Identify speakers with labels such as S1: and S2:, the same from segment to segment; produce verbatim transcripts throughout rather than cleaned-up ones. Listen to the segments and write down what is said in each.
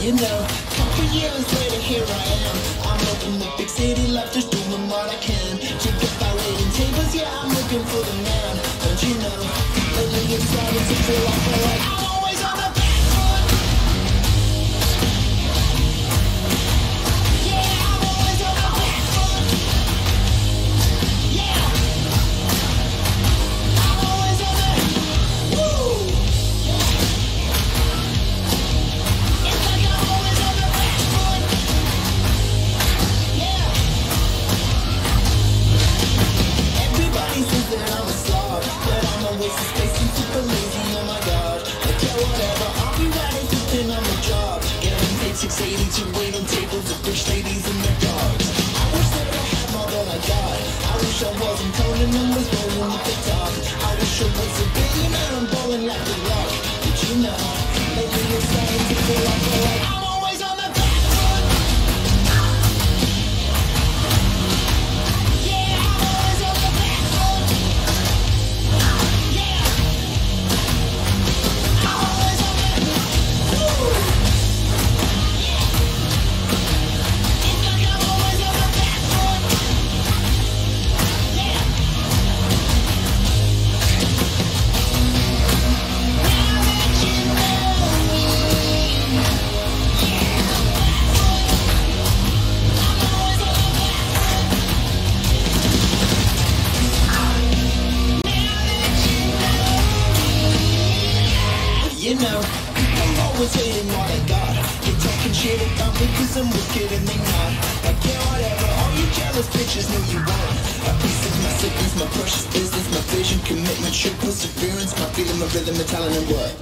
S1: you know, couple years later, here I am. I'm up in the big city life, just doing what I can to get by waiting tables. Yeah, I'm looking for the man. Don't you know? Lately it's starting to feel like I like I'm always on the back foot. Yeah, I'm always on the back foot. Yeah, I'm always on the woo. It's like I'm always on the back foot. Yeah. Everybody says that I'm a slob, that I'm a waste of space and super lazy. Oh my god, like yeah, whatever. I'll be riding fifteen on the job, getting paid six eighty to wait on tables with rich ladies and their dogs. I wish that I had more than I got. I wish I wasn't counting numbers, rolling with the top. I wish I was a billionaire and balling like The Rock. Did you know? Lately it's starting to feel like I like I'm always on the back foot. Yeah, I'm always on the back foot. Yeah, I'm always on the woo. It's like I'm always on the back foot. Yeah. Now that you know me, yeah, I'm always on the back foot. Now that you know me, you know, people always hating what I got. You're talking shit about me cause I'm wicked and they not. Like yeah, whatever, all you jealous bitches know you want a piece of my sickness, my precious business, my vision, commitment, shit, perseverance, my feeling, my rhythm, my talent, and what?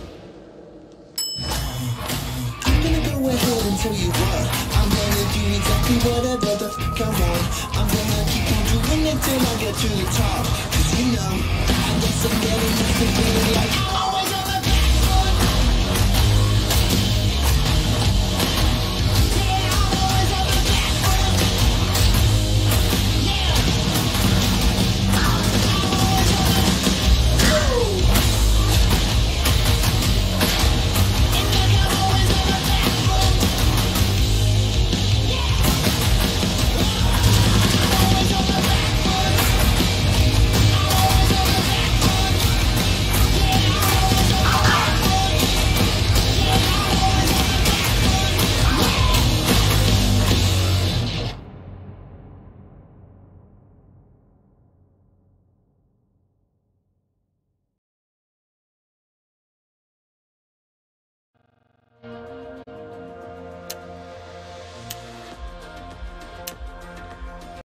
S1: I'm gonna go ahead and tell you what. I'm gonna do exactly whatever the fuck I want. I'm gonna keep on doing it till I get to the top. Cause you know, I guess I'm getting nothing really like I'm always on the back foot. Yeah, I'm always on the back foot. Yeah, I'm always on the woo. It's like I'm always on the back foot. Yeah, I'm always on the back foot. I'm always on the back foot. Yeah, I'm always on the back foot. Yeah, I'm always on the back foot.